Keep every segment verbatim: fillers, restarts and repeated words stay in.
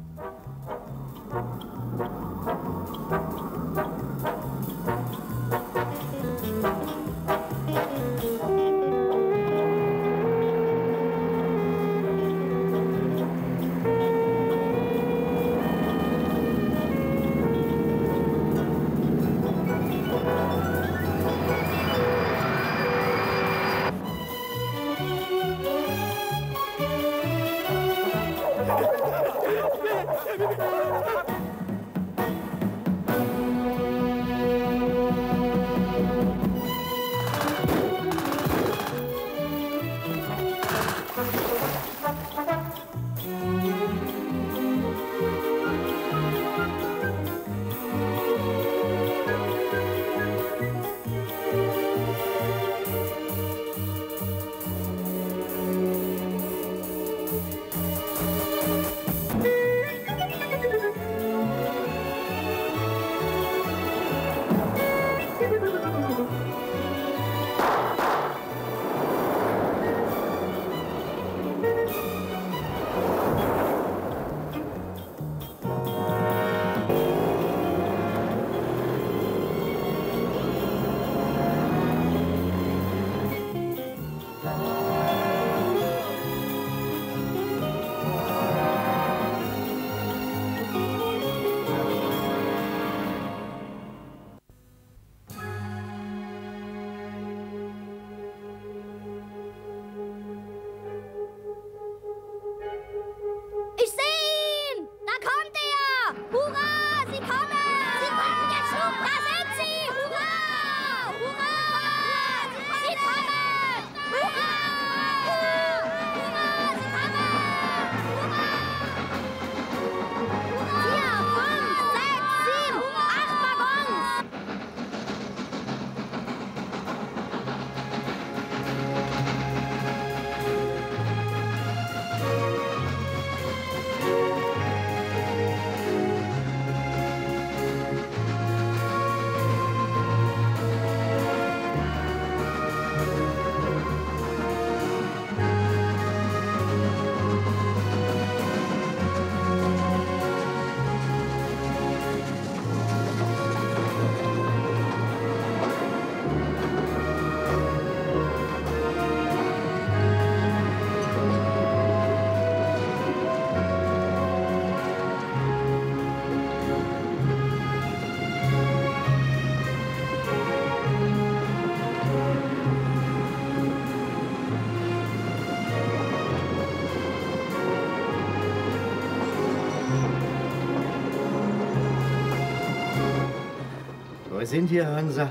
Wo sind wir, Hansa?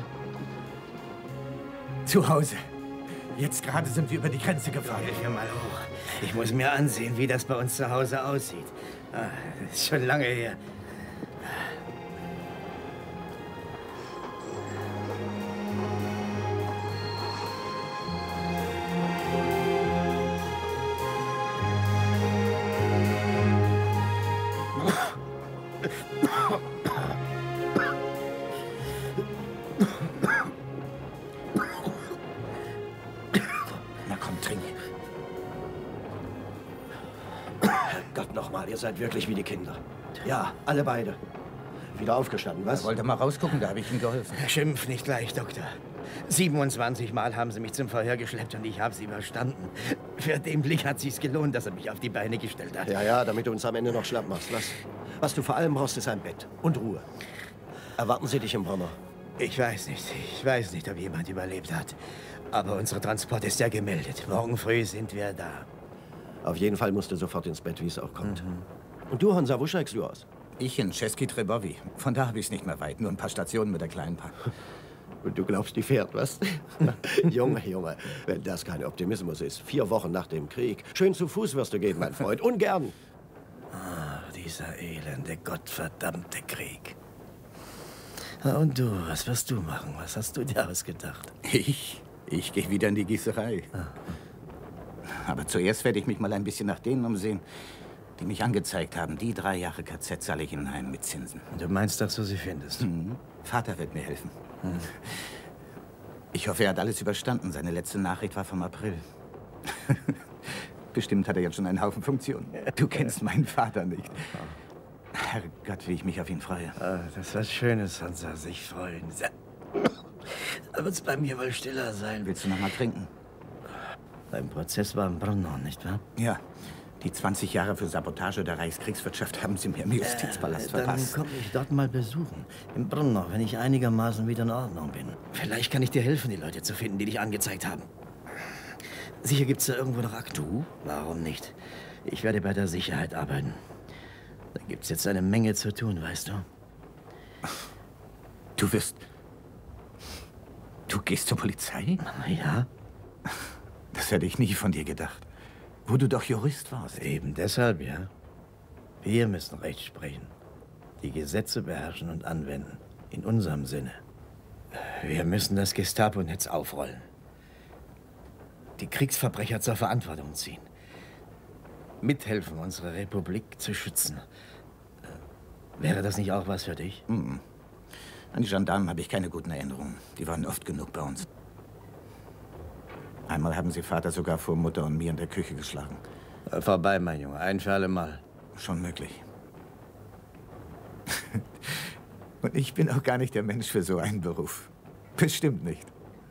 Zu Hause. Jetzt gerade sind wir über die Grenze gefahren. Hilf mir mal hoch. Ich muss mir ansehen, wie das bei uns zu Hause aussieht. Ah, das ist schon lange her. Ihr seid wirklich wie die Kinder. Ja, alle beide. Wieder aufgestanden, was? Er wollte mal rausgucken, da habe ich ihm geholfen. Schimpf nicht gleich, Doktor. siebenundzwanzig Mal haben sie mich zum Verhör geschleppt und ich habe sie überstanden. Für den Blick hat sich's gelohnt, dass er mich auf die Beine gestellt hat. Ja, ja, damit du uns am Ende noch schlapp machst. Was, was du vor allem brauchst, ist ein Bett und Ruhe. Erwarten sie dich im Brommer? Ich weiß nicht. Ich weiß nicht, ob jemand überlebt hat. Aber unser Transport ist ja gemeldet. Morgen früh sind wir da. Auf jeden Fall musst du sofort ins Bett, wie es auch kommt. Mhm. Und du, Hansa, wo steigst du aus? Ich in Český Třebový. Von da habe ich es nicht mehr weit. Nur ein paar Stationen mit der kleinen Pack. Und du glaubst, die fährt, was? Junge, Junge, wenn das kein Optimismus ist. Vier Wochen nach dem Krieg. Schön zu Fuß wirst du gehen, mein Freund. Ungern. Ah, dieser elende, gottverdammte Krieg. Und du, was wirst du machen? Was hast du dir ausgedacht? Ich? Ich gehe wieder in die Gießerei. Ah. Aber zuerst werde ich mich mal ein bisschen nach denen umsehen, die mich angezeigt haben. Die drei Jahre K Z zahle ich ihnen heim mit Zinsen. Du meinst, dass du sie findest? Mhm. Vater wird mir helfen. Mhm. Ich hoffe, er hat alles überstanden. Seine letzte Nachricht war vom April. Bestimmt hat er jetzt schon einen Haufen Funktionen. Du kennst meinen Vater nicht. Herrgott, wie ich mich auf ihn freue. Ah, das ist was Schönes, Hansa, sich freuen. Da wird es bei mir wohl stiller sein. Willst du noch mal trinken? Beim Prozess war in Brno, nicht wahr? Ja. Die zwanzig Jahre für Sabotage der Reichskriegswirtschaft haben Sie mir im Justizpalast äh, verpasst. Dann komme ich dort mal besuchen. In Brno, wenn ich einigermaßen wieder in Ordnung bin. Vielleicht kann ich dir helfen, die Leute zu finden, die dich angezeigt haben. Sicher gibt's da irgendwo noch Aktu? Warum nicht? Ich werde bei der Sicherheit arbeiten. Da gibt's jetzt eine Menge zu tun, weißt du? Du wirst... Du gehst zur Polizei? Ja. Das hätte ich nie von dir gedacht. Wo du doch Jurist warst. Eben deshalb, ja. Wir müssen Recht sprechen. Die Gesetze beherrschen und anwenden. In unserem Sinne. Wir müssen das Gestapo-Netz aufrollen. Die Kriegsverbrecher zur Verantwortung ziehen. Mithelfen, unsere Republik zu schützen. Wäre das nicht auch was für dich? Mhm. An die Gendarmen habe ich keine guten Erinnerungen. Die waren oft genug bei uns. Einmal haben sie Vater sogar vor Mutter und mir in der Küche geschlagen. Vorbei, mein Junge. Ein für alle Mal. Schon möglich. Und ich bin auch gar nicht der Mensch für so einen Beruf. Bestimmt nicht.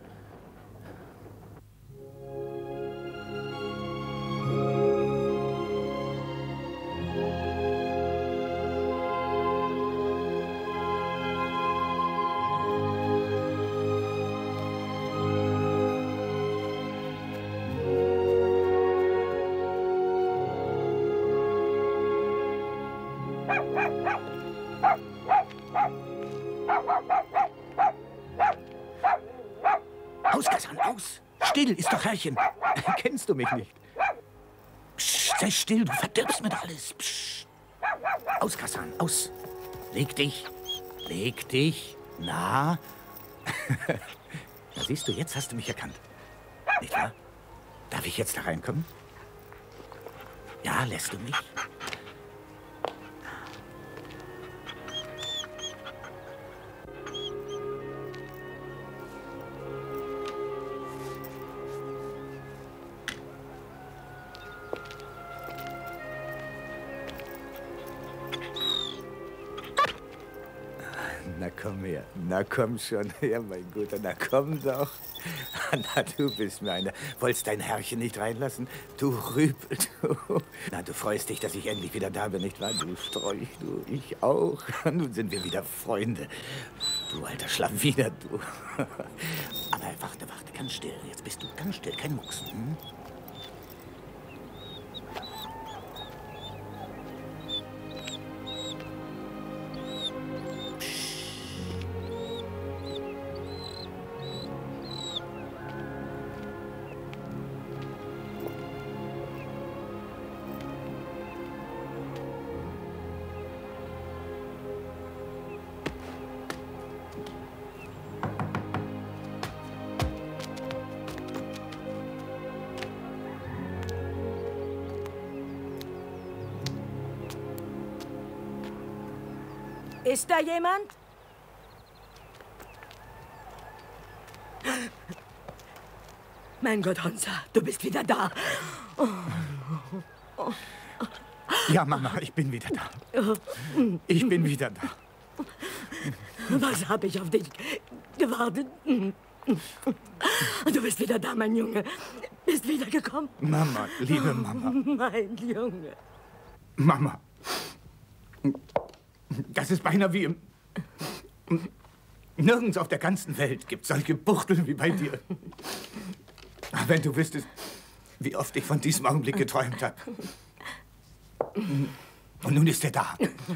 Aus, Kasan, aus! Still, ist doch Herrchen. Kennst du mich nicht? Psst, sei still, du verdirbst mir doch alles. Psst. Aus, Kasan, aus. Leg dich. Leg dich. Na? Na, siehst du, jetzt hast du mich erkannt. Nicht wahr? Darf ich jetzt da reinkommen? Ja, lässt du mich? Na komm her, na komm schon her, mein Guter, na komm doch. Na, du bist mir einer. Wolltest dein Herrchen nicht reinlassen? Du Rüpel, du. Na, du freust dich, dass ich endlich wieder da bin, nicht wahr? Du Strolch, du, ich auch. Nun sind wir wieder Freunde. Du alter Schlawiner, du. Aber warte, warte, ganz still. Jetzt bist du ganz still, kein Mucksen. Hm? Ist da jemand? Mein Gott, Hansa, du bist wieder da. Oh. Oh. Ja, Mama, ich bin wieder da. Ich bin wieder da. Was habe ich auf dich gewartet? Du bist wieder da, mein Junge. Bist wiedergekommen. Mama, liebe Mama. Mein Junge. Mama. Das ist beinahe wie im... Nirgends auf der ganzen Welt gibt es solche Buchteln wie bei dir. Wenn du wüsstest, wie oft ich von diesem Augenblick geträumt habe. Und nun ist er da.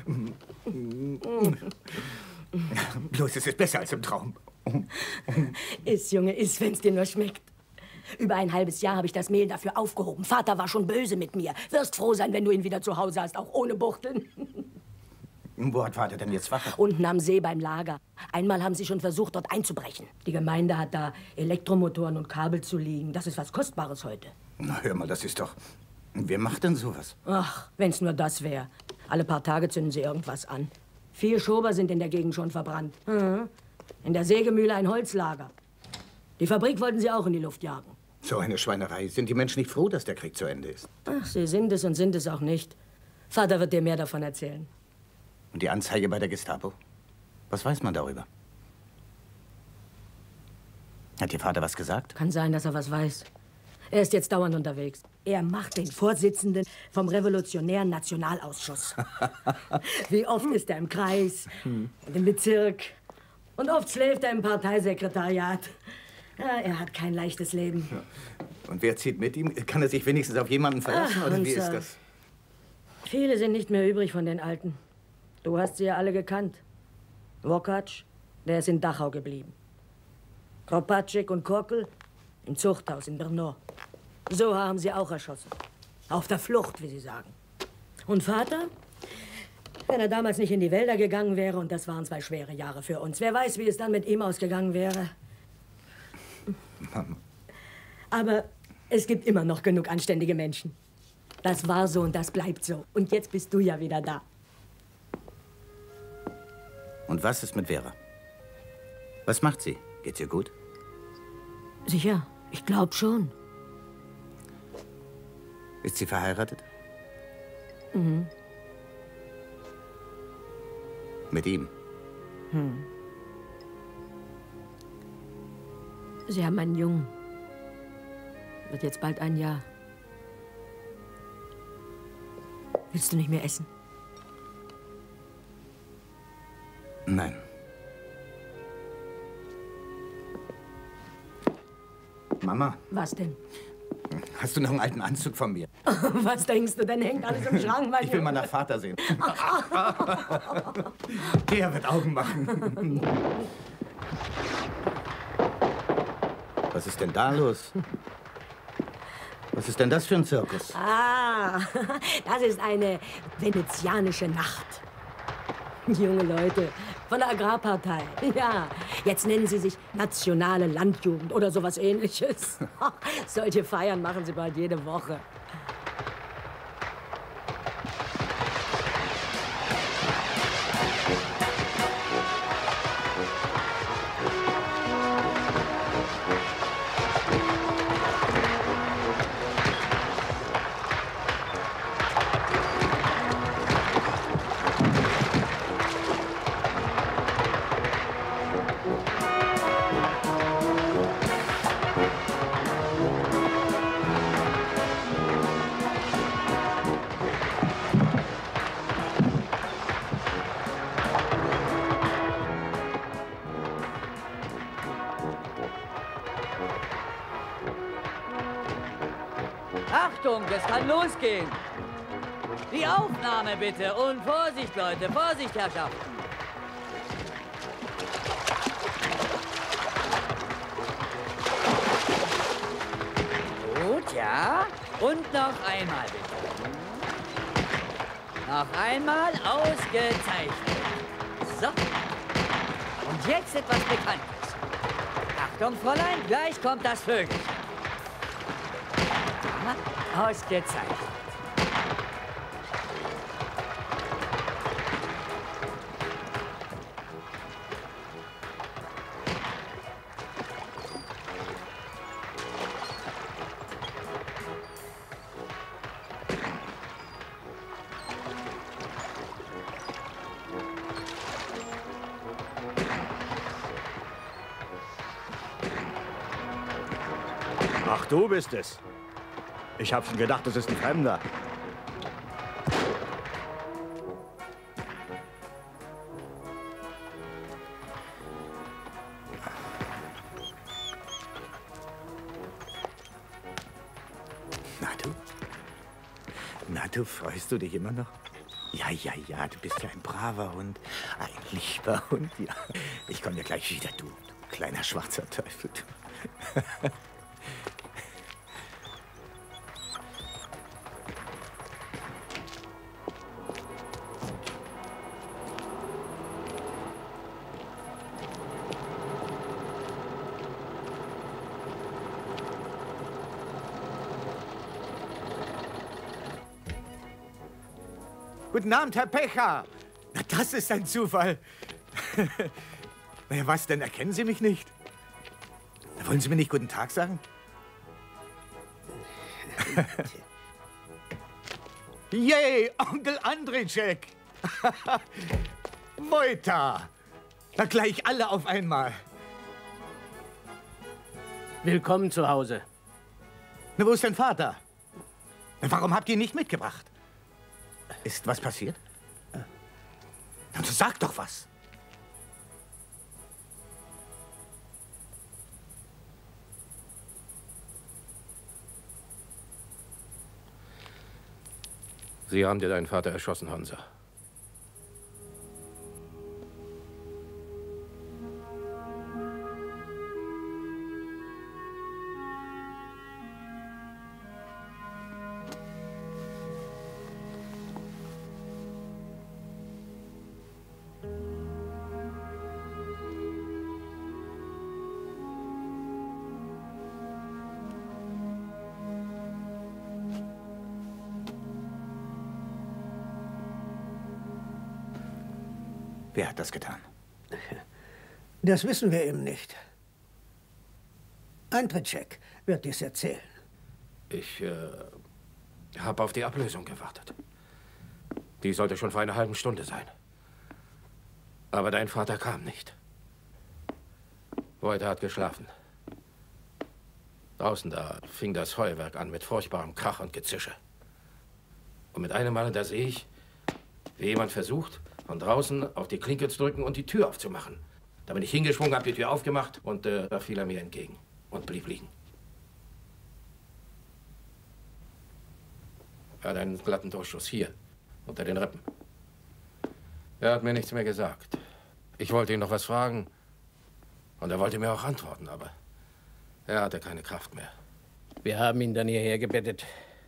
Bloß, es ist besser als im Traum. Iss, Junge, iss, wenn's dir nur schmeckt. Über ein halbes Jahr habe ich das Mehl dafür aufgehoben. Vater war schon böse mit mir. Wirst froh sein, wenn du ihn wieder zu Hause hast, auch ohne Buchteln. Wo hat Vater denn jetzt Wache? Unten am See beim Lager. Einmal haben sie schon versucht, dort einzubrechen. Die Gemeinde hat da Elektromotoren und Kabel zu liegen. Das ist was Kostbares heute. Na, hör mal, das ist doch... Wer macht denn sowas? Ach, wenn's nur das wäre. Alle paar Tage zünden sie irgendwas an. Vier Schober sind in der Gegend schon verbrannt. Mhm. In der Sägemühle ein Holzlager. Die Fabrik wollten sie auch in die Luft jagen. So eine Schweinerei. Sind die Menschen nicht froh, dass der Krieg zu Ende ist? Ach, sie sind es und sind es auch nicht. Vater wird dir mehr davon erzählen. Und die Anzeige bei der Gestapo? Was weiß man darüber? Hat Ihr Vater was gesagt? Kann sein, dass er was weiß. Er ist jetzt dauernd unterwegs. Er macht den Vorsitzenden vom Revolutionären Nationalausschuss. Wie oft ist er im Kreis und im Bezirk. Und oft schläft er im Parteisekretariat. Ja, er hat kein leichtes Leben. Ja. Und wer zieht mit ihm? Kann er sich wenigstens auf jemanden verlassen? Ach, oder und wie ist so. das? Viele sind nicht mehr übrig von den Alten. Du hast sie ja alle gekannt. Wokatsch, der ist in Dachau geblieben. Kropatschek und Korkel im Zuchthaus in Brno. So haben sie auch erschossen. Auf der Flucht, wie sie sagen. Und Vater? Wenn er damals nicht in die Wälder gegangen wäre, und das waren zwei schwere Jahre für uns, wer weiß, wie es dann mit ihm ausgegangen wäre. Mama. Aber es gibt immer noch genug anständige Menschen. Das war so und das bleibt so. Und jetzt bist du ja wieder da. Und was ist mit Vera? Was macht sie? Geht's ihr gut? Sicher, ich glaube schon. Ist sie verheiratet? Mhm. Mit ihm? Hm. Sie haben einen Jungen. Wird jetzt bald ein Jahr. Willst du nicht mehr essen? Nein. Mama. Was denn? Hast du noch einen alten Anzug von mir? Was denkst du denn? Hängt alles im Schrank? Mein Ich will Junge. mal nach Vater sehen. Der wird Augen machen. Was ist denn da los? Was ist denn das für ein Zirkus? Ah, das ist eine venezianische Nacht. Junge Leute von der Agrarpartei. Ja, jetzt nennen sie sich Nationale Landjugend oder sowas Ähnliches. Solche Feiern machen sie bald jede Woche. Achtung, es kann losgehen. Die Aufnahme bitte und Vorsicht, Leute, Vorsicht, Herrschaften. Gut, ja. Und noch einmal bitte. Noch einmal ausgezeichnet. So. Und jetzt etwas Bekanntes. Achtung, Fräulein, gleich kommt das Vögelchen. Ja, ausgezeichnet. Ach, du bist es. Ich hab schon gedacht, das ist ein Fremder. Na du? Na du, freust du dich immer noch? Ja, ja, ja, du bist ja ein braver Hund. Ein lieber Hund, ja. Ich komme ja gleich wieder, du, du kleiner schwarzer Teufel, du. Guten Abend, Herr Pecher. Na, das ist ein Zufall. Na ja, was denn? Erkennen Sie mich nicht? Wollen Sie mir nicht guten Tag sagen? Yay, Onkel Andrzejek! Wojta! Na gleich alle auf einmal. Willkommen zu Hause. Na, wo ist dein Vater? Warum habt ihr ihn nicht mitgebracht? Ist was passiert? Dann sag doch was. Sie haben dir deinen Vater erschossen, Honsa. Wer hat das getan? Das wissen wir eben nicht. Andrzejek wird dies erzählen. Ich äh, habe auf die Ablösung gewartet. Die sollte schon vor einer halben Stunde sein. Aber dein Vater kam nicht. Wojta hat geschlafen. Draußen da fing das Feuerwerk an mit furchtbarem Krach und Gezische. Und mit einem Mal, da sehe ich, wie jemand versucht, von draußen auf die Klinke zu drücken und die Tür aufzumachen. Da bin ich hingeschwungen, habe die Tür aufgemacht und äh, da fiel er mir entgegen und blieb liegen. Er hat einen glatten Durchschuss hier, unter den Rippen. Er hat mir nichts mehr gesagt. Ich wollte ihn noch was fragen und er wollte mir auch antworten, aber er hatte keine Kraft mehr. Wir haben ihn dann hierher gebettet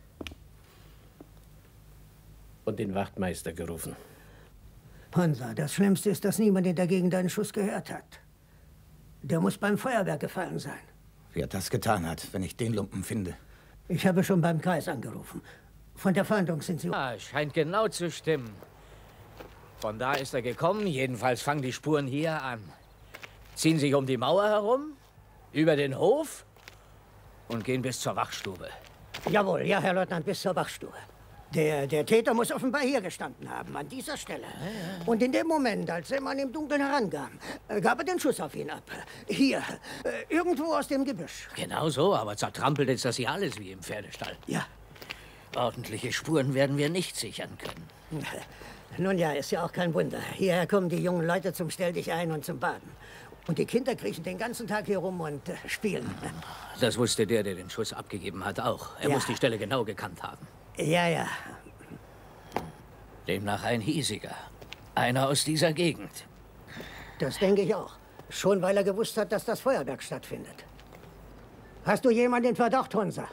und den Wachtmeister gerufen. Honsa, das Schlimmste ist, dass niemand in der Gegend deinen Schuss gehört hat. Der muss beim Feuerwerk gefallen sein. Wer das getan hat, wenn ich den Lumpen finde. Ich habe schon beim Kreis angerufen. Von der Fahndung sind sie... Ah, scheint genau zu stimmen. Von da ist er gekommen, jedenfalls fangen die Spuren hier an. Ziehen sich um die Mauer herum, über den Hof und gehen bis zur Wachstube. Jawohl, ja, Herr Leutnant, bis zur Wachstube. Der, der Täter muss offenbar hier gestanden haben, an dieser Stelle. Ja, ja. Und in dem Moment, als der Mann im Dunkeln herankam, gab er den Schuss auf ihn ab. Hier, äh, irgendwo aus dem Gebüsch. Genau so, aber zertrampelt ist das hier alles wie im Pferdestall. Ja. Ordentliche Spuren werden wir nicht sichern können. Nun ja, ist ja auch kein Wunder. Hierher kommen die jungen Leute zum Stelldichein und zum Baden. Und die Kinder kriechen den ganzen Tag hier rum und äh, spielen. Das wusste der, der den Schuss abgegeben hat, auch. Er ja. muss die Stelle genau gekannt haben. Ja, ja. Demnach ein hiesiger. Einer aus dieser Gegend. Das denke ich auch. Schon weil er gewusst hat, dass das Feuerwerk stattfindet. Hast du jemanden in Verdacht, Honsa?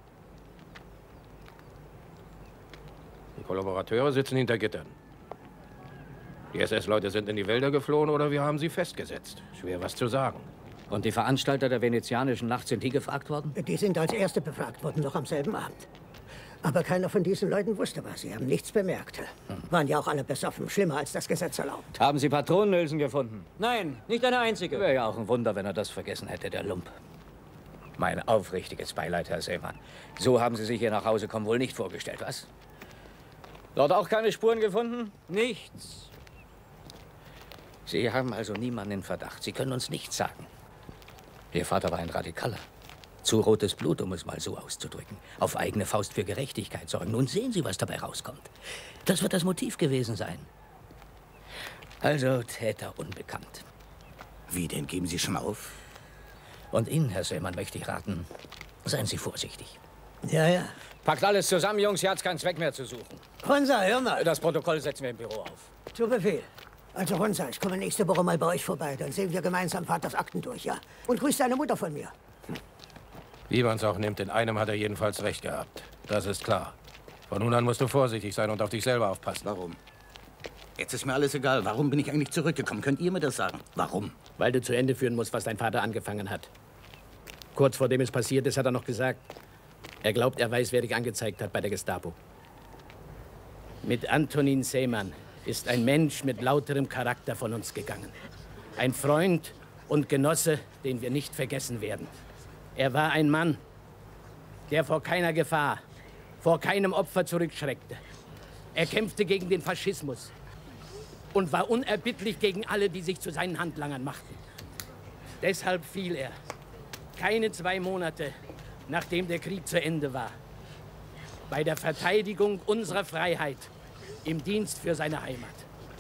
Die Kollaborateure sitzen hinter Gittern. Die S S-Leute sind in die Wälder geflohen oder wir haben sie festgesetzt. Schwer was zu sagen. Und die Veranstalter der venezianischen Nacht sind die gefragt worden? Die sind als Erste befragt worden, noch am selben Abend. Aber keiner von diesen Leuten wusste was. Sie haben nichts bemerkt. Waren ja auch alle besoffen. Schlimmer, als das Gesetz erlaubt. Haben Sie Patronenhülsen gefunden? Nein, nicht eine einzige. Wäre ja auch ein Wunder, wenn er das vergessen hätte, der Lump. Mein aufrichtiges Beileid, Herr Seemann. So haben Sie sich hier nach Hause kommen wohl nicht vorgestellt, was? Dort auch keine Spuren gefunden? Nichts. Sie haben also niemanden in Verdacht. Sie können uns nichts sagen. Ihr Vater war ein Radikaler. Zu rotes Blut, um es mal so auszudrücken. Auf eigene Faust für Gerechtigkeit sorgen. Nun sehen Sie, was dabei rauskommt. Das wird das Motiv gewesen sein. Also Täter unbekannt. Wie denn? Geben Sie schon auf? Und Ihnen, Herr Seemann, möchte ich raten, seien Sie vorsichtig. Ja, ja. Packt alles zusammen, Jungs, hier hat's keinen Zweck mehr zu suchen. Honsa, hör mal. Das Protokoll setzen wir im Büro auf. Zu Befehl. Also Honsa, ich komme nächste Woche mal bei euch vorbei. Dann sehen wir gemeinsam Vaters Akten durch, ja? Und grüß deine Mutter von mir. Wie man es auch nimmt, in einem hat er jedenfalls recht gehabt. Das ist klar. Von nun an musst du vorsichtig sein und auf dich selber aufpassen. Warum? Jetzt ist mir alles egal. Warum bin ich eigentlich zurückgekommen? Könnt ihr mir das sagen? Warum? Weil du zu Ende führen musst, was dein Vater angefangen hat. Kurz vor dem es passiert ist, hat er noch gesagt, er glaubt, er weiß, wer dich angezeigt hat bei der Gestapo. Mit Antonin Seemann ist ein Mensch mit lauterem Charakter von uns gegangen. Ein Freund und Genosse, den wir nicht vergessen werden. Er war ein Mann, der vor keiner Gefahr, vor keinem Opfer zurückschreckte. Er kämpfte gegen den Faschismus und war unerbittlich gegen alle, die sich zu seinen Handlangern machten. Deshalb fiel er, keine zwei Monate, nachdem der Krieg zu Ende war, bei der Verteidigung unserer Freiheit im Dienst für seine Heimat.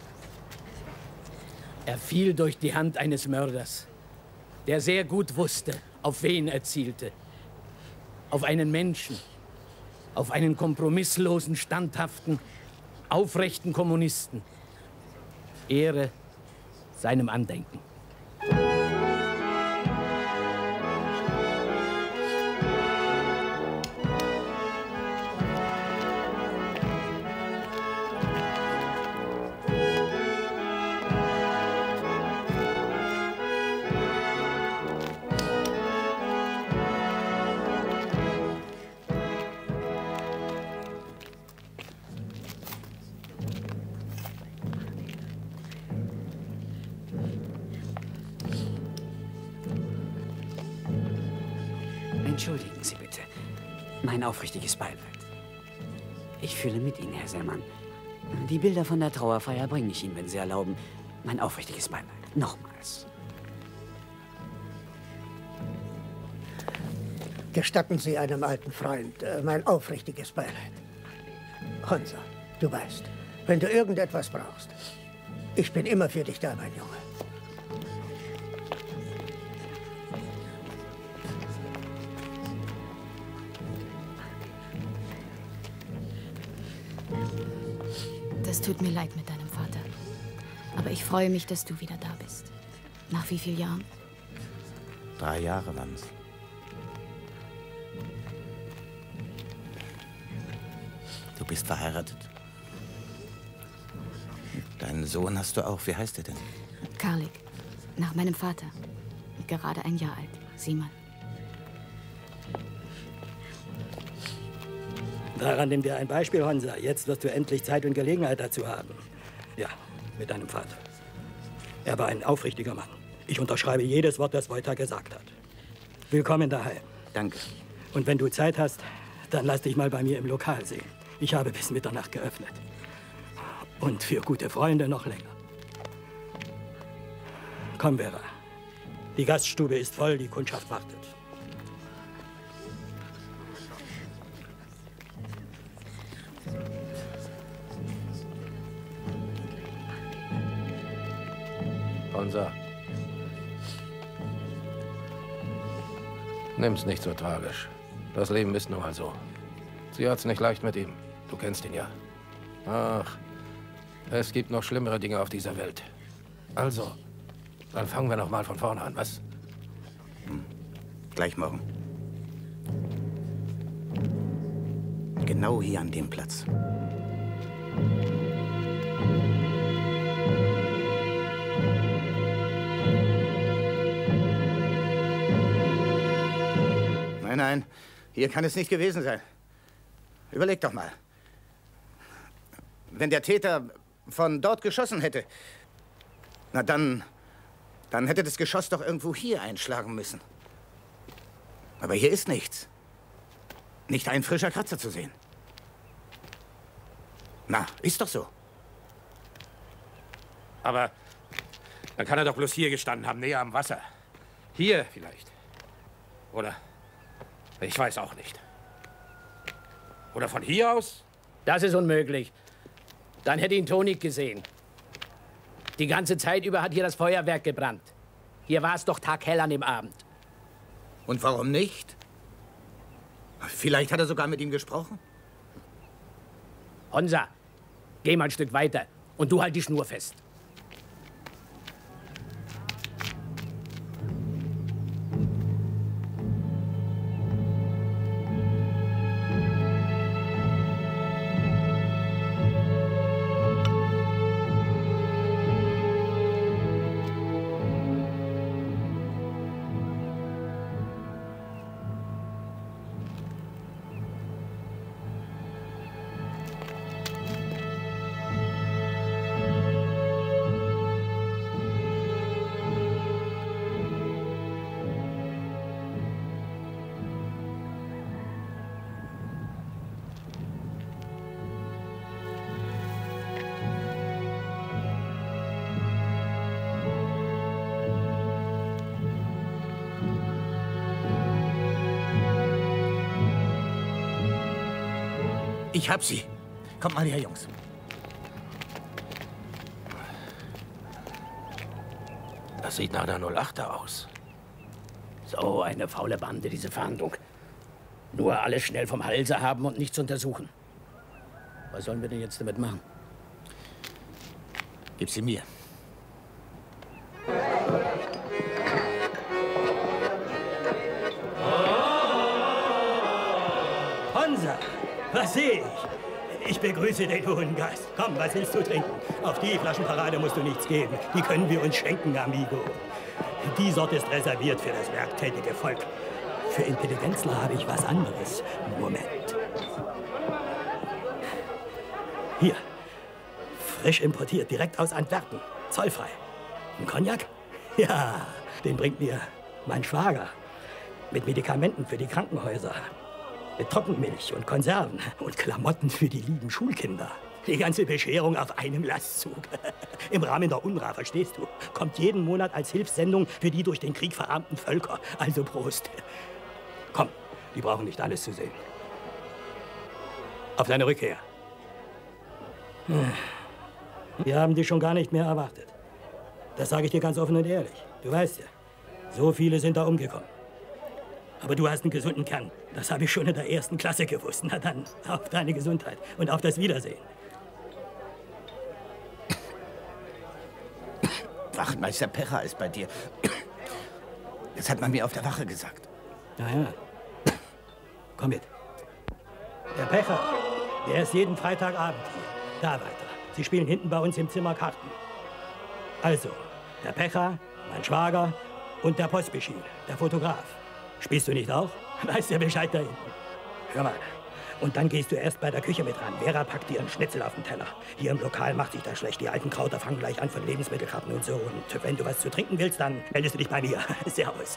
Er fiel durch die Hand eines Mörders, der sehr gut wusste, auf wen er zielte. Auf einen Menschen, auf einen kompromisslosen, standhaften, aufrechten Kommunisten. Ehre seinem Andenken. Entschuldigen Sie bitte. Mein aufrichtiges Beileid. Ich fühle mit Ihnen, Herr Seemann. Die Bilder von der Trauerfeier bringe ich Ihnen, wenn Sie erlauben. Mein aufrichtiges Beileid. Nochmals. Gestatten Sie einem alten Freund äh, mein aufrichtiges Beileid. Honsa, du weißt, wenn du irgendetwas brauchst, ich bin immer für dich da, mein Junge. Es tut mir leid mit deinem Vater. Aber ich freue mich, dass du wieder da bist. Nach wie vielen Jahren? Drei Jahre waren's. Du bist verheiratet. Deinen Sohn hast du auch. Wie heißt er denn? Karlik. Nach meinem Vater. Gerade ein Jahr alt. Sieh mal. Daran nimm dir ein Beispiel, Honsa. Jetzt wirst du endlich Zeit und Gelegenheit dazu haben. Ja, mit deinem Vater. Er war ein aufrichtiger Mann. Ich unterschreibe jedes Wort, das Wojta gesagt hat. Willkommen daheim. Danke. Und wenn du Zeit hast, dann lass dich mal bei mir im Lokal sehen. Ich habe bis Mitternacht geöffnet. Und für gute Freunde noch länger. Komm, Vera. Die Gaststube ist voll, die Kundschaft wartet. Honsa. Nimm's nicht so tragisch. Das Leben ist nun mal so. Sie hat's nicht leicht mit ihm. Du kennst ihn ja. Ach, es gibt noch schlimmere Dinge auf dieser Welt. Also, dann fangen wir noch mal von vorne an, was? Hm. Gleich morgen. Genau hier an dem Platz. Nein, nein, hier kann es nicht gewesen sein. Überleg doch mal. Wenn der Täter von dort geschossen hätte, na dann, dann hätte das Geschoss doch irgendwo hier einschlagen müssen. Aber hier ist nichts. Nicht ein frischer Kratzer zu sehen. Na, ist doch so. Aber dann kann er doch bloß hier gestanden haben, näher am Wasser. Hier vielleicht. Oder? Ich weiß auch nicht. Oder von hier aus? Das ist unmöglich. Dann hätte ihn Tonik gesehen. Die ganze Zeit über hat hier das Feuerwerk gebrannt. Hier war es doch taghell an dem Abend. Und warum nicht? Vielleicht hat er sogar mit ihm gesprochen? Honsa, geh mal ein Stück weiter und du halt die Schnur fest. Ich hab sie. Kommt mal her, Jungs. Das sieht nach der null achter aus. So eine faule Bande, diese Fahndung. Nur alles schnell vom Halse haben und nichts untersuchen. Was sollen wir denn jetzt damit machen? Gib sie mir. Honsa, was sehe ich? Ich begrüße den hohen Gast. Komm, was willst du trinken? Auf die Flaschenparade musst du nichts geben. Die können wir uns schenken, amigo. Die Sorte ist reserviert für das werktätige Volk. Für Intelligenzler habe ich was anderes. Moment. Hier. Frisch importiert, direkt aus Antwerpen. Zollfrei. Ein Cognac? Ja, den bringt mir mein Schwager. Mit Medikamenten für die Krankenhäuser. Mit Trockenmilch und Konserven und Klamotten für die lieben Schulkinder. Die ganze Bescherung auf einem Lastzug. Im Rahmen der U N R W A, verstehst du? Kommt jeden Monat als Hilfssendung für die durch den Krieg verarmten Völker. Also Prost. Komm, die brauchen nicht alles zu sehen. Auf deine Rückkehr. Wir haben dich schon gar nicht mehr erwartet. Das sage ich dir ganz offen und ehrlich. Du weißt ja, so viele sind da umgekommen. Aber du hast einen gesunden Kern. Das habe ich schon in der ersten Klasse gewusst. Na dann, auf deine Gesundheit und auf das Wiedersehen. Wachtmeister Pecher ist bei dir. Das hat man mir auf der Wache gesagt. Na ja. Komm mit. Der Pecher, der ist jeden Freitagabend hier. Da weiter. Sie spielen hinten bei uns im Zimmer Karten. Also, der Pecher, mein Schwager und der Pospischil, der Fotograf. Spielst du nicht auch? Weißt ja Bescheid da hinten. Hör mal. Und dann gehst du erst bei der Küche mit ran. Vera packt dir einen Schnitzel auf den Teller. Hier im Lokal macht sich das schlecht. Die alten Krauter fangen gleich an von Lebensmittelkarten und so. Und wenn du was zu trinken willst, dann meldest du dich bei mir. Servus.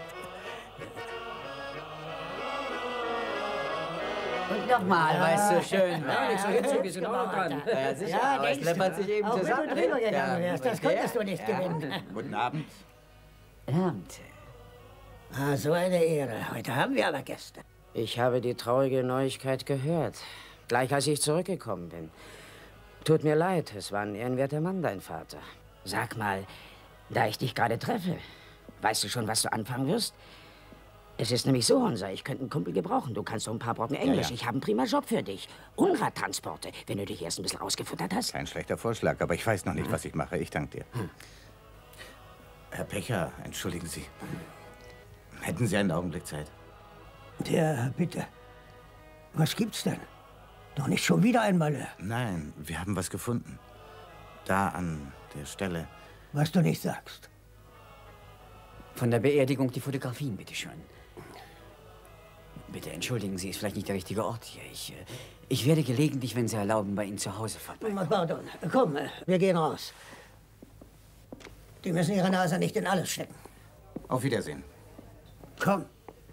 Und nochmal, weißt du, schön. Ja, nicht so hitzig, ist in Ordnung dran. Ja, sicher, Ja, aber es denkst läppert du. sich eben Auch wenn zusammen. du drüber gegangen Ja, wärst, das mit der- konntest du nicht Ja. gewinnen. Guten Abend. Abend. Ah, so eine Ehre. Heute haben wir aber Gäste. Ich habe die traurige Neuigkeit gehört. Gleich als ich zurückgekommen bin. Tut mir leid, es war ein ehrenwerter Mann, dein Vater. Sag mal, da ich dich gerade treffe, weißt du schon, was du anfangen wirst? Es ist nämlich so, Honsa, ich könnte einen Kumpel gebrauchen. Du kannst so ein paar Brocken Englisch. Ja, ja. Ich habe einen prima Job für dich. Unradtransporte, wenn du dich erst ein bisschen ausgefuttert hast. Kein schlechter Vorschlag, aber ich weiß noch nicht, was ich mache. Ich danke dir. Hm. Herr Pecher, entschuldigen Sie. Hätten Sie einen Augenblick Zeit? Der, bitte. Was gibt's denn? Doch nicht schon wieder einmal. äh, Nein, wir haben was gefunden. Da an der Stelle. Was du nicht sagst. Von der Beerdigung die Fotografien, bitteschön. Bitte entschuldigen Sie, ist vielleicht nicht der richtige Ort hier. Ich, äh, ich werde gelegentlich, wenn Sie erlauben, bei Ihnen zu Hause vorbei. Pardon. Komm, äh, wir gehen raus. Die müssen ihre Nase nicht in alles stecken. Auf Wiedersehen. Komm.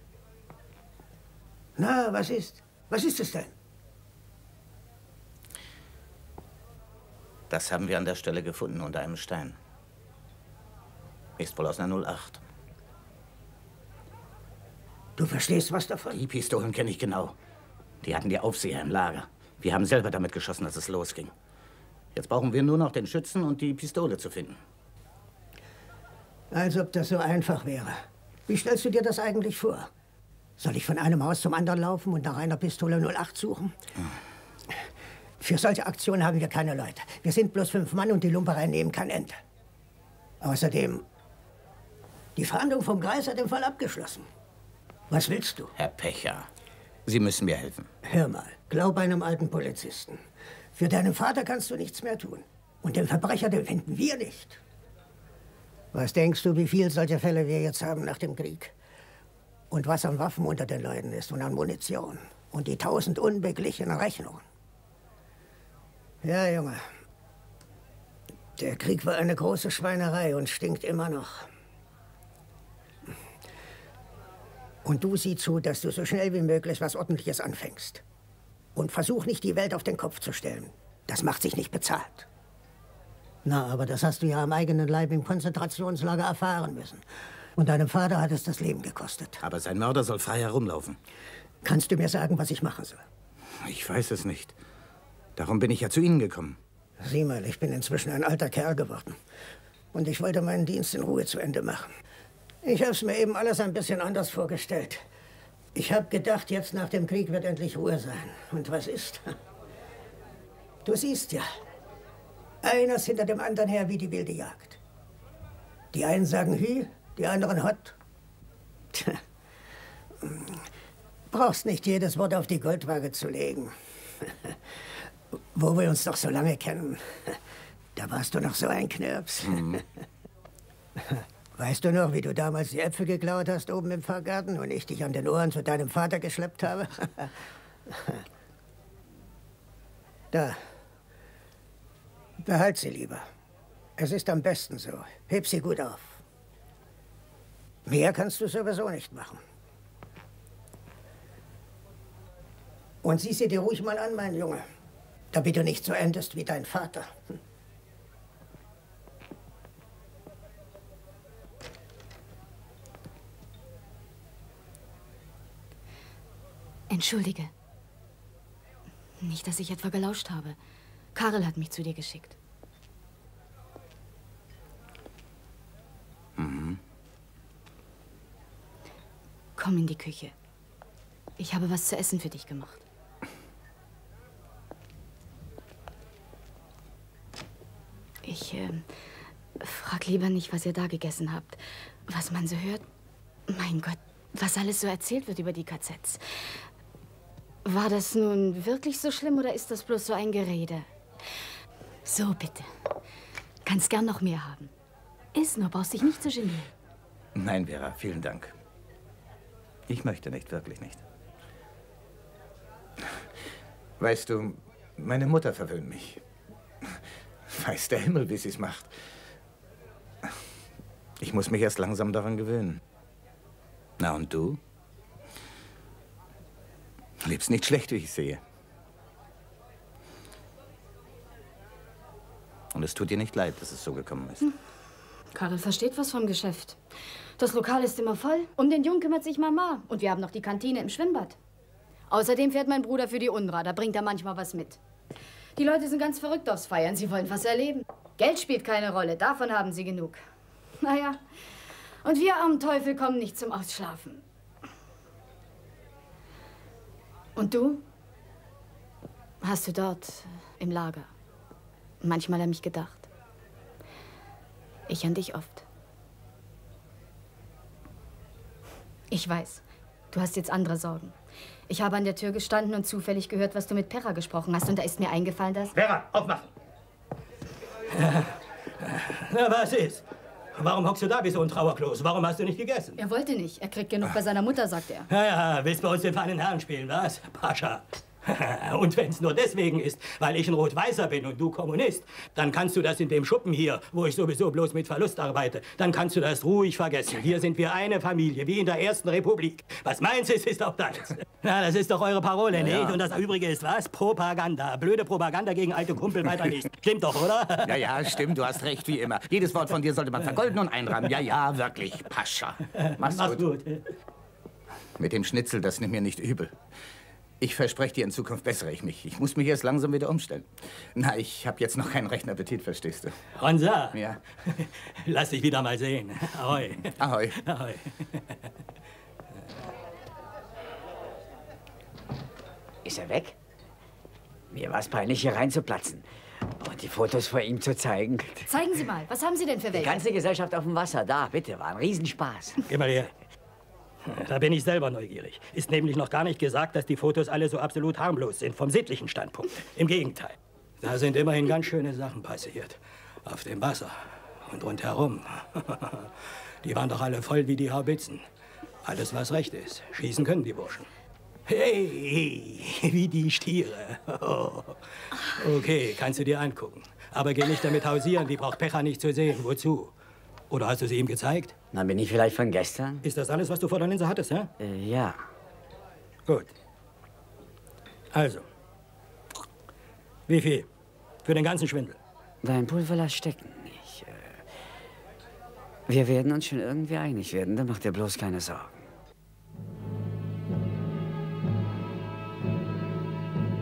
Na, was ist? Was ist es denn? Das haben wir an der Stelle gefunden, unter einem Stein. Ist wohl aus einer null acht. Du verstehst was davon? Die Pistolen kenne ich genau. Die hatten die Aufseher im Lager. Wir haben selber damit geschossen, als es losging. Jetzt brauchen wir nur noch den Schützen und die Pistole zu finden. Als ob das so einfach wäre. Wie stellst du dir das eigentlich vor? Soll ich von einem Haus zum anderen laufen und nach einer Pistole null acht suchen? Für solche Aktionen haben wir keine Leute. Wir sind bloß fünf Mann und die Lumperei nehmen kein Ende. Außerdem, die Fahndung vom Greis hat den Fall abgeschlossen. Was willst du? Herr Pecher, Sie müssen mir helfen. Hör mal, glaub einem alten Polizisten. Für deinen Vater kannst du nichts mehr tun. Und den Verbrecher, den finden wir nicht. Was denkst du, wie viele solche Fälle wir jetzt haben nach dem Krieg? Und was an Waffen unter den Leuten ist und an Munition. Und die tausend unbeglichenen Rechnungen. Ja, Junge. Der Krieg war eine große Schweinerei und stinkt immer noch. Und du sieh zu, dass du so schnell wie möglich was Ordentliches anfängst. Und versuch nicht, die Welt auf den Kopf zu stellen. Das macht sich nicht bezahlt. Na, aber das hast du ja am eigenen Leib im Konzentrationslager erfahren müssen. Und deinem Vater hat es das Leben gekostet. Aber sein Mörder soll frei herumlaufen. Kannst du mir sagen, was ich machen soll? Ich weiß es nicht. Darum bin ich ja zu Ihnen gekommen. Sieh mal, ich bin inzwischen ein alter Kerl geworden. Und ich wollte meinen Dienst in Ruhe zu Ende machen. Ich habe es mir eben alles ein bisschen anders vorgestellt. Ich habe gedacht, jetzt nach dem Krieg wird endlich Ruhe sein. Und was ist? Du siehst ja, eines hinter dem anderen her wie die wilde Jagd. Die einen sagen Hü, die anderen Hott. Tja, brauchst nicht jedes Wort auf die Goldwaage zu legen. Wo wir uns doch so lange kennen, da warst du noch so ein Knirps. Mhm. Weißt du noch, wie du damals die Äpfel geklaut hast oben im Pfarrgarten und ich dich an den Ohren zu deinem Vater geschleppt habe? Da. Behalt sie lieber. Es ist am besten so. Heb sie gut auf. Mehr kannst du sowieso nicht machen. Und sieh sie dir ruhig mal an, mein Junge. Damit du nicht so endest wie dein Vater. Entschuldige. Nicht, dass ich etwa gelauscht habe. Karel hat mich zu dir geschickt. Mhm. Komm in die Küche. Ich habe was zu essen für dich gemacht. Ich äh, frag lieber nicht, was ihr da gegessen habt. Was man so hört. Mein Gott, was alles so erzählt wird über die K Zs. War das nun wirklich so schlimm oder ist das bloß so ein Gerede? So, bitte. Kannst gern noch mehr haben. Iss nur, brauchst dich nicht zu genieren. Nein, Vera, vielen Dank. Ich möchte nicht, wirklich nicht. Weißt du, meine Mutter verwöhnt mich. Weiß der Himmel, wie sie es macht. Ich muss mich erst langsam daran gewöhnen. Na, und du? Du lebst nicht schlecht, wie ich sehe. Und es tut dir nicht leid, dass es so gekommen ist. Hm. Karel versteht was vom Geschäft. Das Lokal ist immer voll. Um den Jungen kümmert sich Mama. Und wir haben noch die Kantine im Schwimmbad. Außerdem fährt mein Bruder für die U N R W A. Da bringt er manchmal was mit. Die Leute sind ganz verrückt aufs Feiern. Sie wollen was erleben. Geld spielt keine Rolle. Davon haben sie genug. Naja. Und wir armen Teufel kommen nicht zum Ausschlafen. Und du? Hast du dort im Lager manchmal an mich gedacht? Ich an dich oft. Ich weiß, du hast jetzt andere Sorgen. Ich habe an der Tür gestanden und zufällig gehört, was du mit Perra gesprochen hast. Und da ist mir eingefallen, dass... Vera, aufmachen! Na, was ist? Warum hockst du da wie so ein Trauerklos? Warum hast du nicht gegessen? Er wollte nicht. Er kriegt genug bei seiner Mutter, sagt er. Ja, ja, willst bei uns den feinen Herrn spielen, was? Pascha. Und wenn es nur deswegen ist, weil ich ein Rot-Weißer bin und du Kommunist, dann kannst du das in dem Schuppen hier, wo ich sowieso bloß mit Verlust arbeite, dann kannst du das ruhig vergessen. Hier sind wir eine Familie, wie in der Ersten Republik. Was meins ist, ist auch deins. Na, das ist doch eure Parole, ja, nicht? Ja. Und das Übrige ist was? Propaganda. Blöde Propaganda gegen alte Kumpel weiter nicht. Stimmt doch, oder? Ja, ja, stimmt. Du hast recht, wie immer. Jedes Wort von dir sollte man vergolden und einrahmen. Ja, ja, wirklich. Pascha. Mach's, Mach's gut. gut. Mit dem Schnitzel, das nimmt mir nicht übel. Ich verspreche dir, in Zukunft bessere ich mich. Ich muss mich erst langsam wieder umstellen. Na, ich habe jetzt noch keinen rechten Appetit, verstehst du? Honsa? Ja. Lass dich wieder mal sehen. Ahoi. Ahoi. Ahoi. Ist er weg? Mir war es peinlich, hier reinzuplatzen und die Fotos vor ihm zu zeigen. Zeigen Sie mal, was haben Sie denn für welche? Die ganze Gesellschaft auf dem Wasser, da, bitte, war ein Riesenspaß. Geh mal her. Da bin ich selber neugierig. Ist nämlich noch gar nicht gesagt, dass die Fotos alle so absolut harmlos sind, vom sittlichen Standpunkt. Im Gegenteil. Da sind immerhin ganz schöne Sachen passiert. Auf dem Wasser und rundherum. Die waren doch alle voll wie die Haubitzen. Alles, was recht ist. Schießen können die Burschen. Hey, wie die Stiere. Oh. Okay, kannst du dir angucken. Aber geh nicht damit hausieren, die braucht Pecha nicht zu sehen. Wozu? Oder hast du sie ihm gezeigt? Na, bin ich vielleicht von gestern? Ist das alles, was du vor der Linse hattest, hä? Äh, ja. Gut. Also. Wie viel? Für den ganzen Schwindel? Dein Pulver lass stecken. Ich, äh, wir werden uns schon irgendwie einig werden, da mach dir bloß keine Sorgen.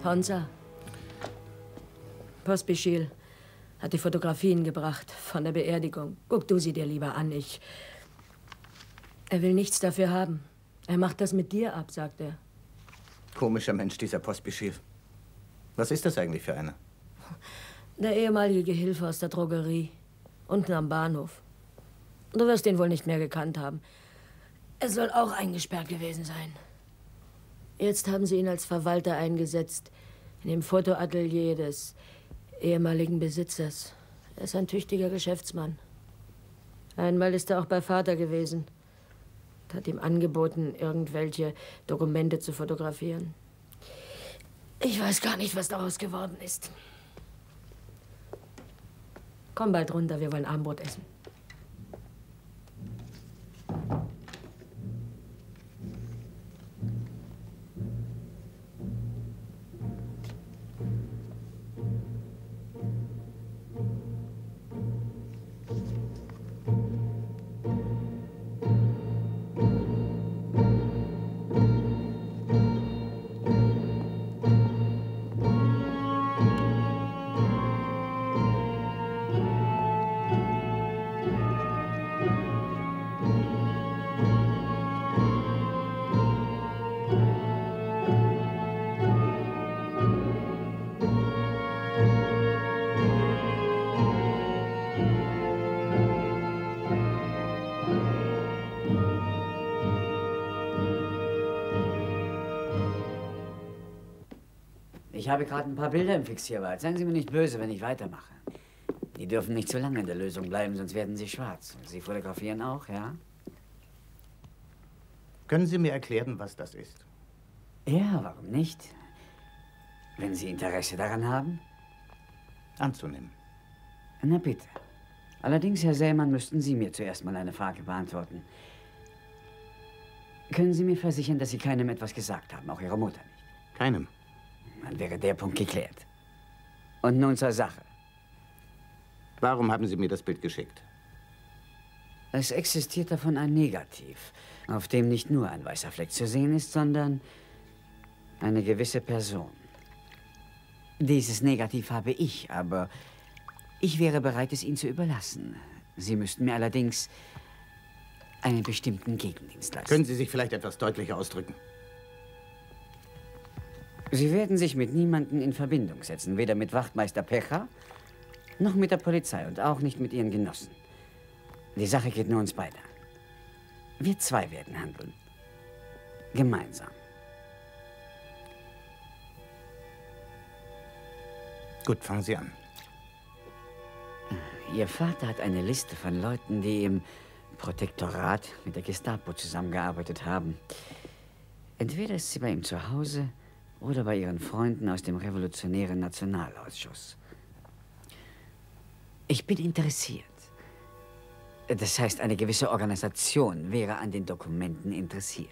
Honza. Pospischil hat die Fotografien gebracht von der Beerdigung. Guck du sie dir lieber an. Ich... Er will nichts dafür haben. Er macht das mit dir ab, sagt er. Komischer Mensch, dieser Pospischil. Was ist das eigentlich für einer? Der ehemalige Gehilfe aus der Drogerie. Unten am Bahnhof. Du wirst ihn wohl nicht mehr gekannt haben. Er soll auch eingesperrt gewesen sein. Jetzt haben sie ihn als Verwalter eingesetzt. In dem Fotoatelier des ehemaligen Besitzers. Er ist ein tüchtiger Geschäftsmann. Einmal ist er auch bei Vater gewesen. Und hat ihm angeboten, irgendwelche Dokumente zu fotografieren. Ich weiß gar nicht, was daraus geworden ist. Komm bald runter, wir wollen Abendbrot essen. Ich habe gerade ein paar Bilder im Fixierwald. Seien Sie mir nicht böse, wenn ich weitermache. Die dürfen nicht zu lange in der Lösung bleiben, sonst werden sie schwarz. Sie fotografieren auch, ja? Können Sie mir erklären, was das ist? Ja, warum nicht? Wenn Sie Interesse daran haben? Anzunehmen. Na bitte. Allerdings, Herr Sämann, müssten Sie mir zuerst mal eine Frage beantworten. Können Sie mir versichern, dass Sie keinem etwas gesagt haben, auch Ihrer Mutter nicht? Keinem. Dann wäre der Punkt geklärt. Und nun zur Sache. Warum haben Sie mir das Bild geschickt? Es existiert davon ein Negativ, auf dem nicht nur ein weißer Fleck zu sehen ist, sondern eine gewisse Person. Dieses Negativ habe ich, aber ich wäre bereit, es Ihnen zu überlassen. Sie müssten mir allerdings einen bestimmten Gegendienst leisten. Können Sie sich vielleicht etwas deutlicher ausdrücken? Sie werden sich mit niemandem in Verbindung setzen, weder mit Wachtmeister Pecha, noch mit der Polizei und auch nicht mit Ihren Genossen. Die Sache geht nur uns beide an. Wir zwei werden handeln. Gemeinsam. Gut, fangen Sie an. Ihr Vater hat eine Liste von Leuten, die im Protektorat mit der Gestapo zusammengearbeitet haben. Entweder ist sie bei ihm zu Hause oder bei ihren Freunden aus dem Revolutionären Nationalausschuss. Ich bin interessiert. Das heißt, eine gewisse Organisation wäre an den Dokumenten interessiert.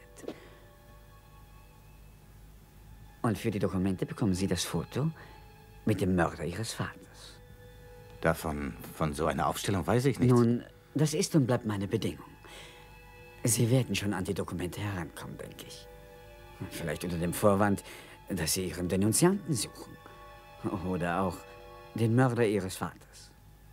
Und für die Dokumente bekommen Sie das Foto mit dem Mörder Ihres Vaters. Davon, von so einer Aufstellung weiß ich nichts. Nun, das ist und bleibt meine Bedingung. Sie werden schon an die Dokumente herankommen, denke ich. Vielleicht unter dem Vorwand, dass Sie Ihren Denunzianten suchen. Oder auch den Mörder Ihres Vaters.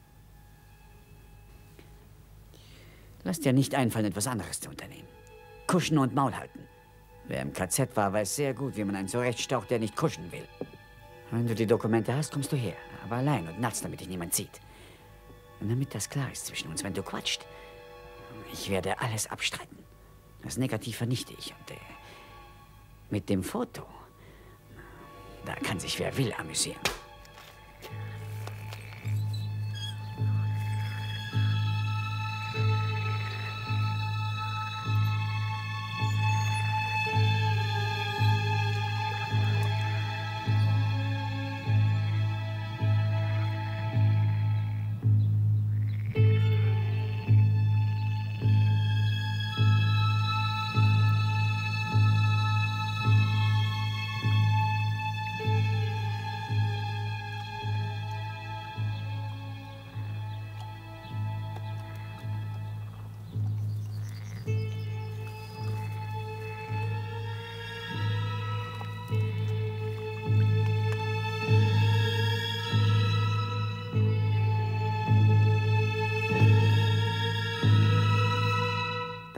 Lasst dir nicht einfallen, etwas anderes zu unternehmen. Kuschen und Maul halten. Wer im K Z war, weiß sehr gut, wie man einen zurechtstaucht, der nicht kuschen will. Wenn du die Dokumente hast, kommst du her. Aber allein und nachts, damit dich niemand sieht. Und damit das klar ist zwischen uns, wenn du quatscht. Ich werde alles abstreiten. Das Negativ vernichte ich. Und äh, mit dem Foto, da kann sich wer will amüsieren.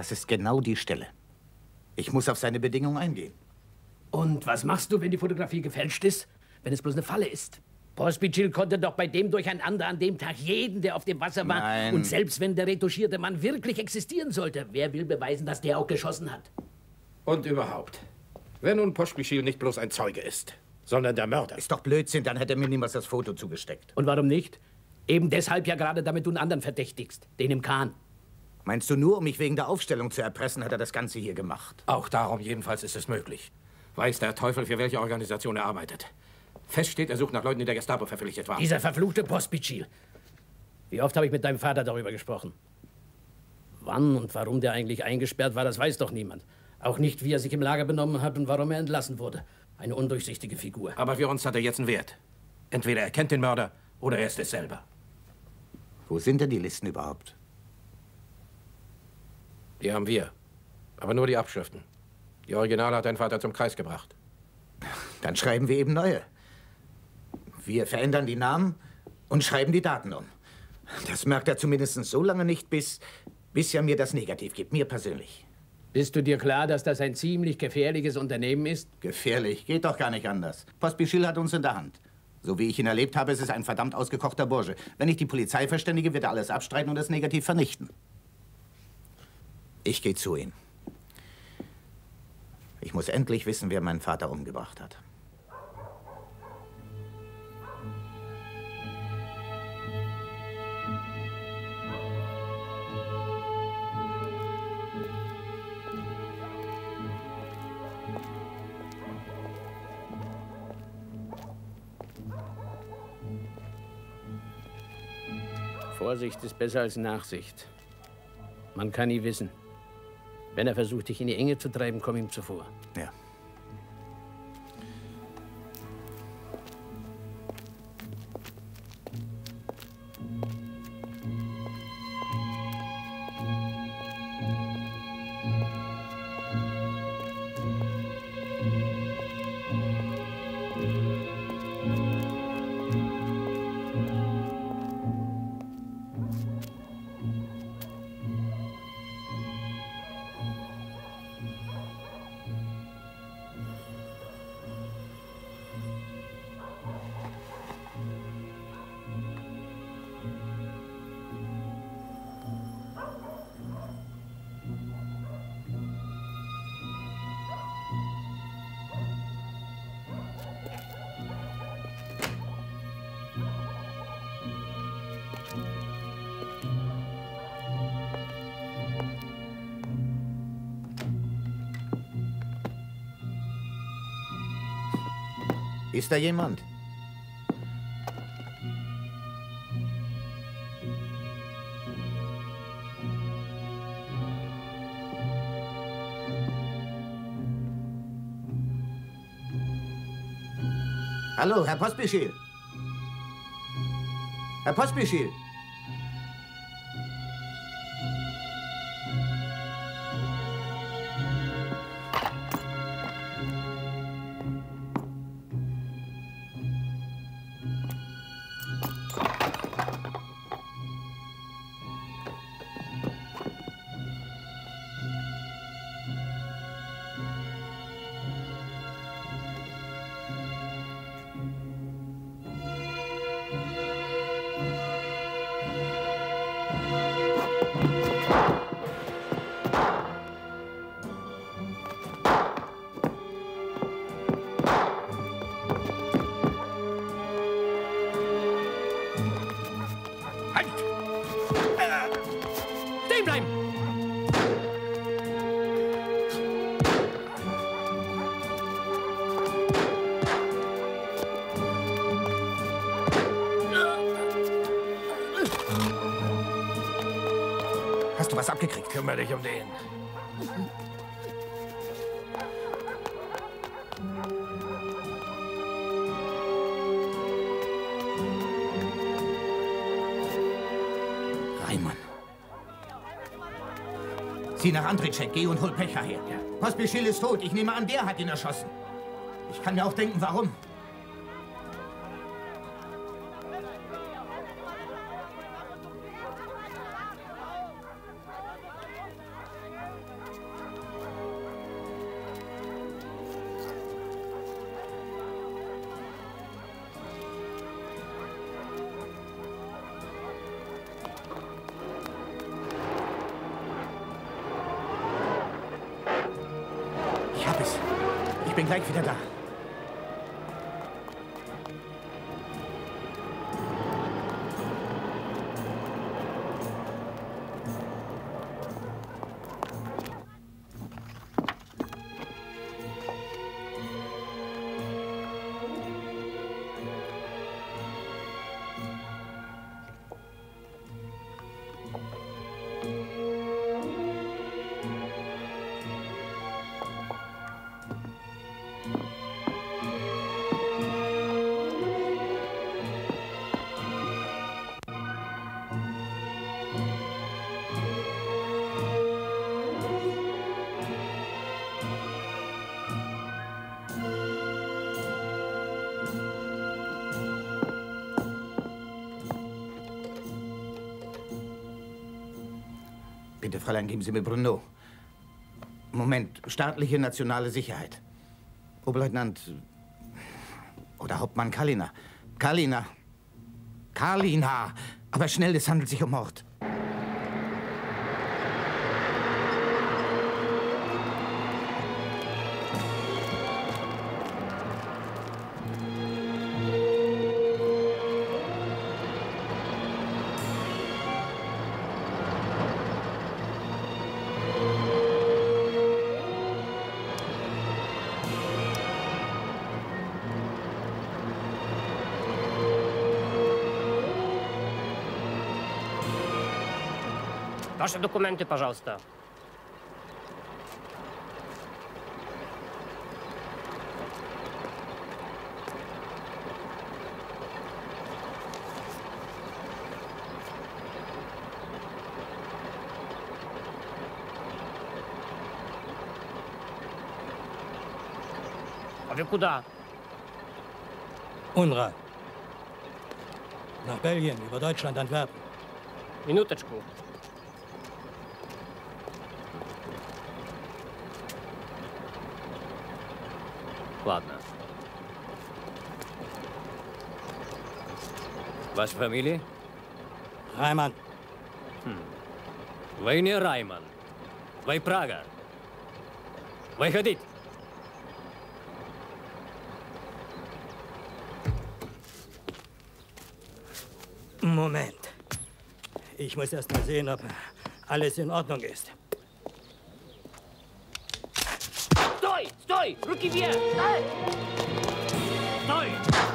Das ist genau die Stelle. Ich muss auf seine Bedingungen eingehen. Und was machst du, wenn die Fotografie gefälscht ist? Wenn es bloß eine Falle ist? Pospischil konnte doch bei dem Durcheinander an dem Tag jeden, der auf dem Wasser war. Nein. Und selbst wenn der retuschierte Mann wirklich existieren sollte, wer will beweisen, dass der auch geschossen hat? Und überhaupt, wenn nun Pospischil nicht bloß ein Zeuge ist, sondern der Mörder. Ist doch Blödsinn, dann hätte er mir niemals das Foto zugesteckt. Und warum nicht? Eben deshalb ja gerade, damit du einen anderen verdächtigst, den im Kahn. Meinst du, nur um mich wegen der Aufstellung zu erpressen, hat er das Ganze hier gemacht? Auch darum jedenfalls ist es möglich. Weiß der Teufel, für welche Organisation er arbeitet. Fest steht, er sucht nach Leuten, die der Gestapo verpflichtet waren. Dieser verfluchte Pospischil. Wie oft habe ich mit deinem Vater darüber gesprochen? Wann und warum der eigentlich eingesperrt war, das weiß doch niemand. Auch nicht, wie er sich im Lager benommen hat und warum er entlassen wurde. Eine undurchsichtige Figur. Aber für uns hat er jetzt einen Wert. Entweder er kennt den Mörder oder er ist es selber. Wo sind denn die Listen überhaupt? Die haben wir. Aber nur die Abschriften. Die Originale hat dein Vater zum Kreis gebracht. Dann schreiben wir eben neue. Wir verändern die Namen und schreiben die Daten um. Das merkt er zumindest so lange nicht, bis, bis er mir das Negativ gibt, mir persönlich. Bist du dir klar, dass das ein ziemlich gefährliches Unternehmen ist? Gefährlich? Geht doch gar nicht anders. Pospischil hat uns in der Hand. So wie ich ihn erlebt habe, ist es ein verdammt ausgekochter Bursche. Wenn ich die Polizei verständige, wird er alles abstreiten und das Negativ vernichten. Ich gehe zu ihm. Ich muss endlich wissen, wer meinen Vater umgebracht hat. Vorsicht ist besser als Nachsicht. Man kann nie wissen. Wenn er versucht, dich in die Enge zu treiben, komm ihm zuvor. Ja. Ist da jemand? Hallo, Herr Pospischil. Herr Pospischil. Hast du was abgekriegt? Kümmere dich um den. Reimann. Sieh nach Andrzejczyk, geh und hol Pecha her. Ja. Pospischil ist tot. Ich nehme an, der hat ihn erschossen. Ich kann mir auch denken, warum. Ich bin gleich wieder da. Bitte, Fräulein, geben Sie mir Bruno. Moment, staatliche nationale Sicherheit. Oberleutnant oder Hauptmann Kalina. Kalina. Kalina. Aber schnell, es handelt sich um Mord. Ваши документы, пожалуйста. А вы куда? UNRWA. Nach Belgien, über Deutschland, Antwerpen. Минуточку. Ладно. Ваша фамилия? Reimann. Хм. Вы не Райман. Вы Прага. Выходить. Moment. Ich muss erst mal sehen, ob alles in Ordnung ist. Стой! Стой! Руки вверх! Стой! Стой!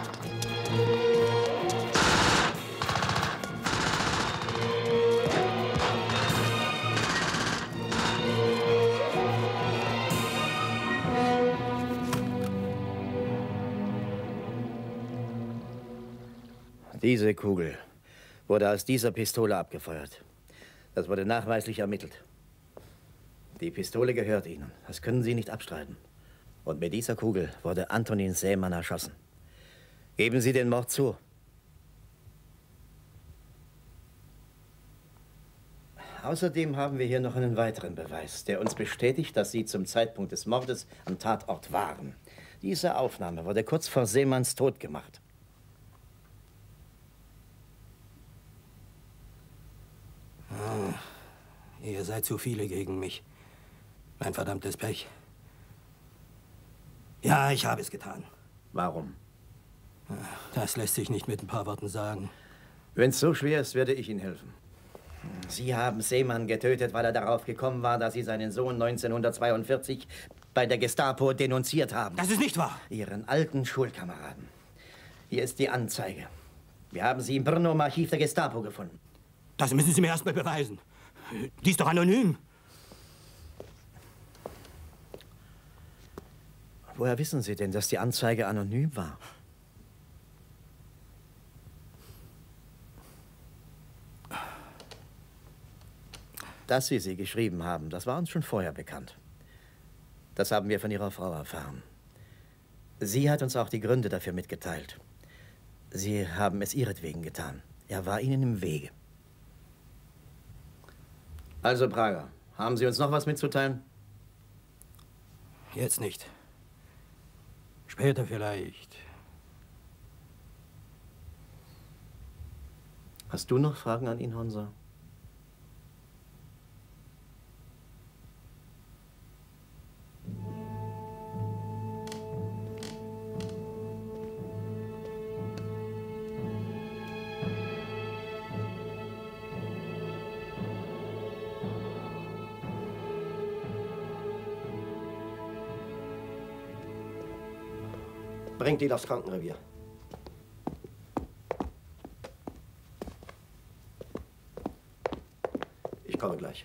Diese Kugel wurde aus dieser Pistole abgefeuert. Das wurde nachweislich ermittelt. Die Pistole gehört Ihnen. Das können Sie nicht abstreiten. Und mit dieser Kugel wurde Antonin Seemann erschossen. Geben Sie den Mord zu. Außerdem haben wir hier noch einen weiteren Beweis, der uns bestätigt, dass Sie zum Zeitpunkt des Mordes am Tatort waren. Diese Aufnahme wurde kurz vor Seemanns Tod gemacht. Ah, ihr seid zu viele gegen mich. Mein verdammtes Pech. Ja, ich habe es getan. Warum? Das lässt sich nicht mit ein paar Worten sagen. Wenn es so schwer ist, werde ich Ihnen helfen. Sie haben Seemann getötet, weil er darauf gekommen war, dass Sie seinen Sohn neunzehnhundertzweiundvierzig bei der Gestapo denunziert haben. Das ist nicht wahr. Ihren alten Schulkameraden. Hier ist die Anzeige. Wir haben sie im Brno im Archiv der Gestapo gefunden. Das müssen Sie mir erst mal beweisen. Die ist doch anonym. Woher wissen Sie denn, dass die Anzeige anonym war? Dass Sie sie geschrieben haben, das war uns schon vorher bekannt. Das haben wir von Ihrer Frau erfahren. Sie hat uns auch die Gründe dafür mitgeteilt. Sie haben es ihretwegen getan. Er war Ihnen im Wege. Also, Prager, haben Sie uns noch was mitzuteilen? Jetzt nicht. Später vielleicht. Hast du noch Fragen an ihn, Honsa? Bringt ihn aufs Krankenrevier. Ich komme gleich.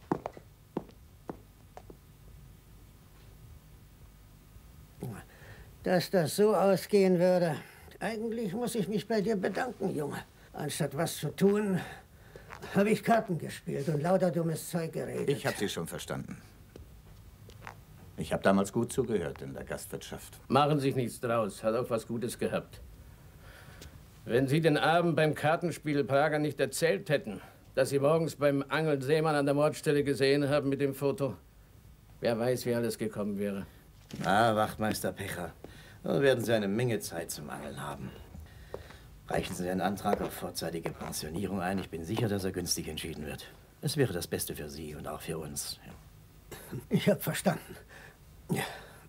Dass das so ausgehen würde. Eigentlich muss ich mich bei dir bedanken, Junge. Anstatt was zu tun, habe ich Karten gespielt und lauter dummes Zeug geredet. Ich habe Sie schon verstanden. Ich habe damals gut zugehört in der Gastwirtschaft. Machen sich nichts draus, hat auch was Gutes gehabt. Wenn Sie den Abend beim Kartenspiel Prager nicht erzählt hätten, dass Sie morgens beim Angeln Seemann an der Mordstelle gesehen haben mit dem Foto, wer weiß, wie alles gekommen wäre. Na, Wachtmeister Pecher, da werden Sie eine Menge Zeit zum Angeln haben. Reichen Sie einen Antrag auf vorzeitige Pensionierung ein. Ich bin sicher, dass er günstig entschieden wird. Es wäre das Beste für Sie und auch für uns. Ja. Ich habe verstanden. Ja.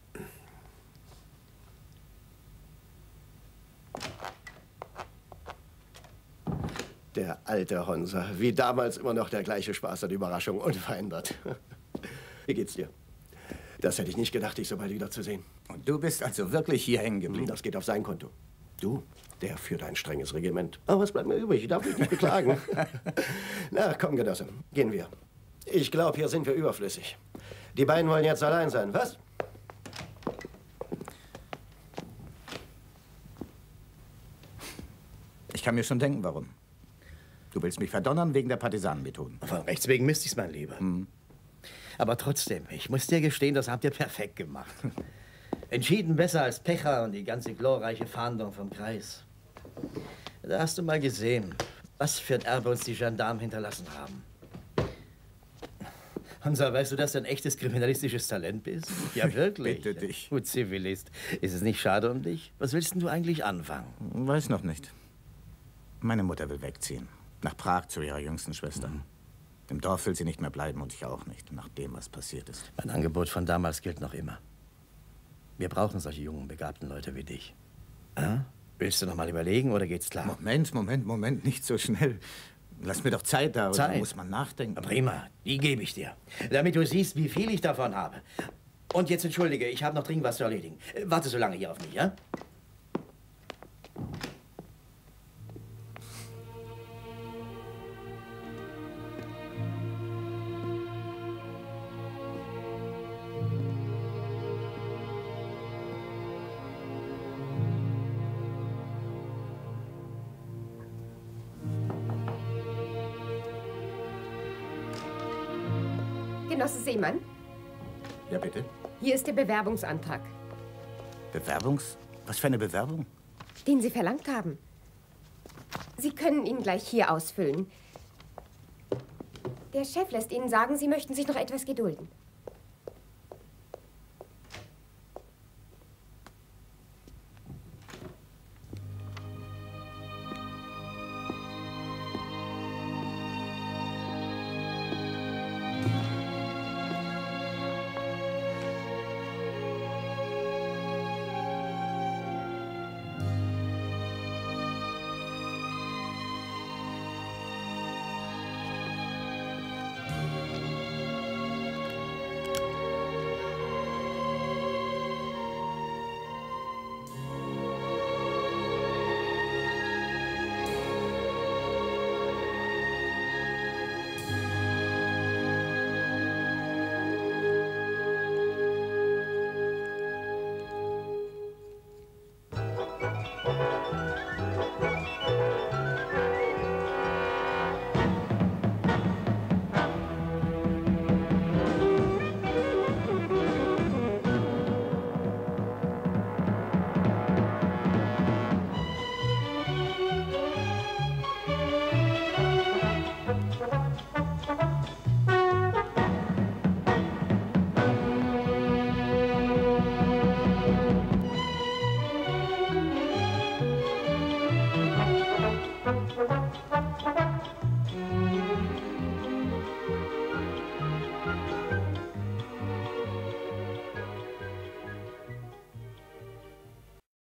Der alte Honser, wie damals immer noch der gleiche Spaß an Überraschung, unverändert. Wie geht's dir? Das hätte ich nicht gedacht, dich so bald wieder zu sehen. Und du bist also wirklich hier hängen geblieben? Das geht auf sein Konto. Du, der führt ein strenges Regiment. Aber was bleibt mir übrig? Ich darf mich nicht beklagen. Na, komm, Genosse, gehen wir. Ich glaube, hier sind wir überflüssig. Die beiden wollen jetzt allein sein, was? Ich kann mir schon denken, warum. Du willst mich verdonnern wegen der Partisanenmethoden. Von rechts wegen müsste ich's, mein Lieber. Hm. Aber trotzdem, ich muss dir gestehen, das habt ihr perfekt gemacht. Entschieden besser als Pecher und die ganze glorreiche Fahndung vom Kreis. Da hast du mal gesehen, was für ein Erbe uns die Gendarmen hinterlassen haben. Hansa, weißt du, dass du ein echtes kriminalistisches Talent bist? Ja, wirklich. Bitte dich. Du Zivilist. Ist es nicht schade um dich? Was willst denn du eigentlich anfangen? Weiß noch nicht. Meine Mutter will wegziehen. Nach Prag zu ihrer jüngsten Schwester. Mhm. Im Dorf will sie nicht mehr bleiben und ich auch nicht, nach dem, was passiert ist. Mein Angebot von damals gilt noch immer. Wir brauchen solche jungen, begabten Leute wie dich. Äh? Willst du noch mal überlegen oder geht's klar? Moment, Moment, Moment, nicht so schnell. Lass mir doch Zeit da, Zeit? Da muss man nachdenken. Prima, die gebe ich dir. Damit du siehst, wie viel ich davon habe. Und jetzt entschuldige, ich habe noch dringend was zu erledigen. Warte so lange hier auf mich, ja? Genosse Seemann? Ja, bitte. Hier ist der Bewerbungsantrag. Bewerbungs... Was für eine Bewerbung? Den Sie verlangt haben. Sie können ihn gleich hier ausfüllen. Der Chef lässt Ihnen sagen, Sie möchten sich noch etwas gedulden.